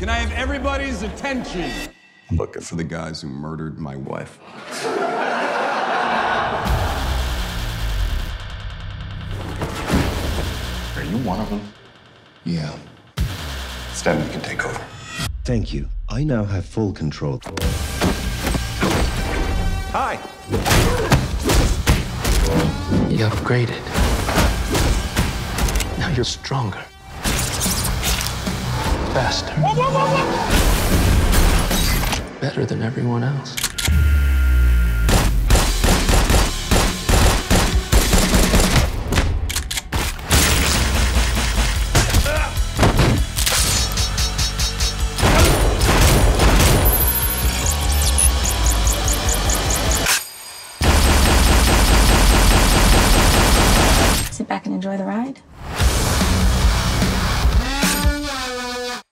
Can I have everybody's attention? I'm looking for the guys who murdered my wife. Are you one of them? Yeah. Stanton can take over. Thank you. I now have full control. Hi! You upgraded. Now you're stronger. Faster. Better than everyone else.